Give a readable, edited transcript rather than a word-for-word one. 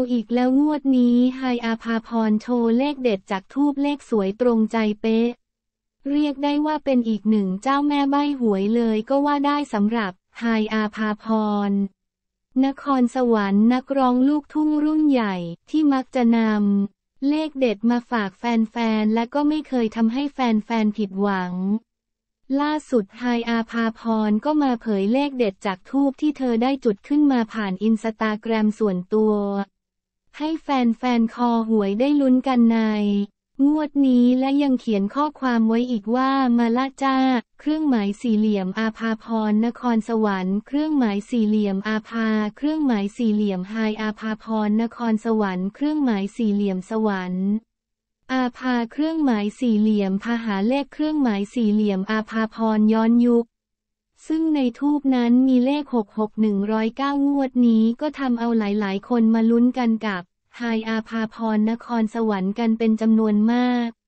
อีกแล้วงวดนี้ไฮอาภาพรโชว์เลขเด็ดจากธูปเลขสวยตรงใจเป๊ะเรียกได้ว่าเป็นอีกหนึ่งเจ้าแม่ใบ้หวยเลยก็ว่าได้สำหรับไฮอาภาพรนครสวรรค์นักร้องลูกทุ่งรุ่นใหญ่ที่มักจะนำเลขเด็ดมาฝากแฟนๆและก็ไม่เคยทำให้แฟนๆผิดหวังล่าสุดไฮอาภาพรก็มาเผยเลขเด็ดจากธูปที่เธอได้จุดขึ้นมาผ่านอินสตาแกรมส่วนตัวให้แฟนๆคอหวยได้ลุ้นกันในงวดนี้และยังเขียนข้อความไว้อีกว่ามาละจ้าเครื่องหมายสี่เหลี่ยมอาภาพรนครสวรรค์เครื่องหมายสี่เหลี่ยมอาภาเครื่องหมายสี่เหลี่ยมไฮอาภาพรนครสวรรค์เครื่องหมายสี่เหลี่ยมสวรรค์อาภาเครื่องหมายสี่เหลี่ยมพหาเลขเครื่องหมายสี่เหลี่ยมอาภาพรย้อนยุคซึ่งในธูปนั้นมีเลข66109งวดนี้ก็ทำเอาหลายๆคนมาลุ้นกันกับไฮอาภาพรนครสวรรค์กันเป็นจำนวนมาก